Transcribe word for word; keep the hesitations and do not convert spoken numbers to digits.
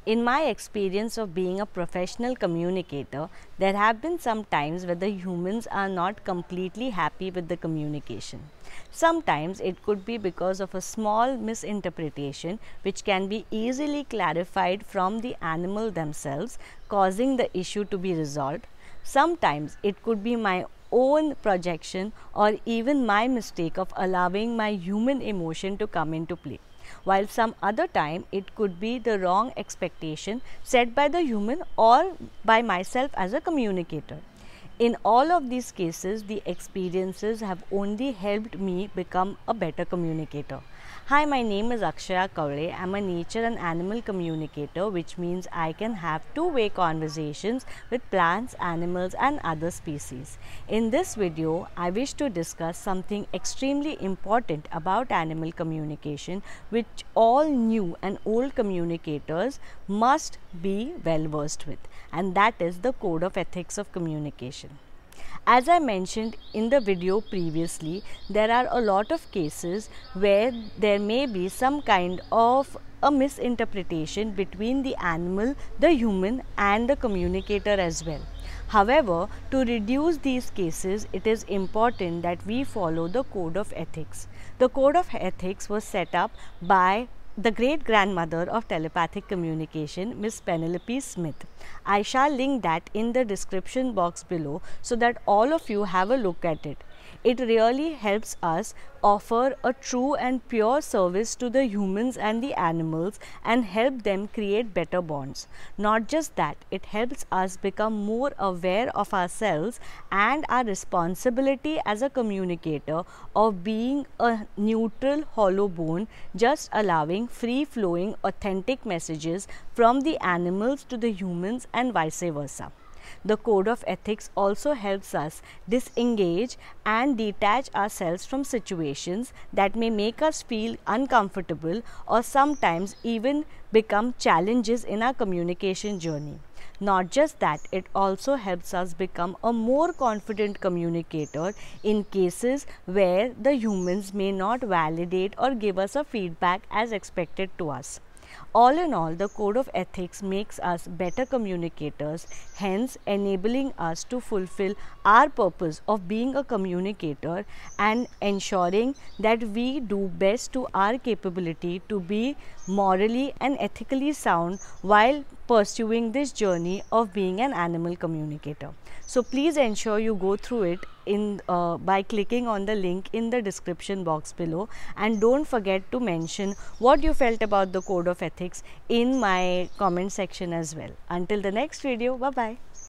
In my experience of being a professional communicator, there have been some times where the humans are not completely happy with the communication. Sometimes it could be because of a small misinterpretation which can be easily clarified from the animal themselves, causing the issue to be resolved. Sometimes it could be my own projection or even my mistake of allowing my human emotion to come into play, while some other time it could be the wrong expectation set by the human or by myself as a communicator. In all of these cases, the experiences have only helped me become a better communicator. Hi, my name is Akshaya Kaure. I am a nature and animal communicator, which means I can have two-way conversations with plants, animals and other species. In this video, I wish to discuss something extremely important about animal communication, which all new and old communicators must be well versed with, and that is the code of ethics of communication. As I mentioned in the video previously, there are a lot of cases where there may be some kind of a misinterpretation between the animal, the human and the communicator as well. However, to reduce these cases, it is important that we follow the code of ethics. The code of ethics was set up by the great grandmother of telepathic communication, Miss Penelope Smith. I shall link that in the description box below so that all of you have a look at it. It really helps us offer a true and pure service to the humans and the animals and help them create better bonds. Not just that, it helps us become more aware of ourselves and our responsibility as a communicator of being a neutral hollow bone, just allowing free flowing authentic messages from the animals to the humans and vice versa. The code of ethics also helps us disengage and detach ourselves from situations that may make us feel uncomfortable or sometimes even become challenges in our communication journey. Not just that, it also helps us become a more confident communicator in cases where the humans may not validate or give us a feedback as expected to us. All in all, the code of ethics makes us better communicators, hence enabling us to fulfill our purpose of being a communicator and ensuring that we do best to our capability to be morally and ethically sound while pursuing this journey of being an animal communicator. So please ensure you go through it in uh, by clicking on the link in the description box below, and don't forget to mention what you felt about the code of ethics in my comment section as well. Until the next video, bye bye.